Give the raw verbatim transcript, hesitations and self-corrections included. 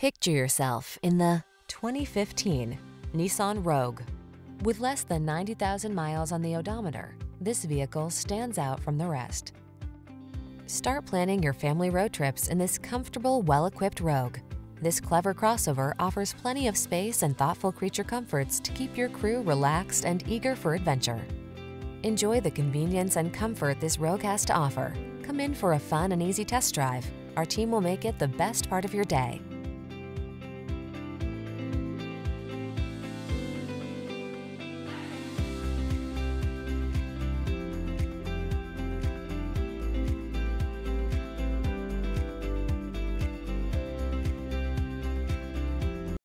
Picture yourself in the twenty fifteen Nissan Rogue. With less than ninety thousand miles on the odometer, this vehicle stands out from the rest. Start planning your family road trips in this comfortable, well-equipped Rogue. This clever crossover offers plenty of space and thoughtful creature comforts to keep your crew relaxed and eager for adventure. Enjoy the convenience and comfort this Rogue has to offer. Come in for a fun and easy test drive. Our team will make it the best part of your day.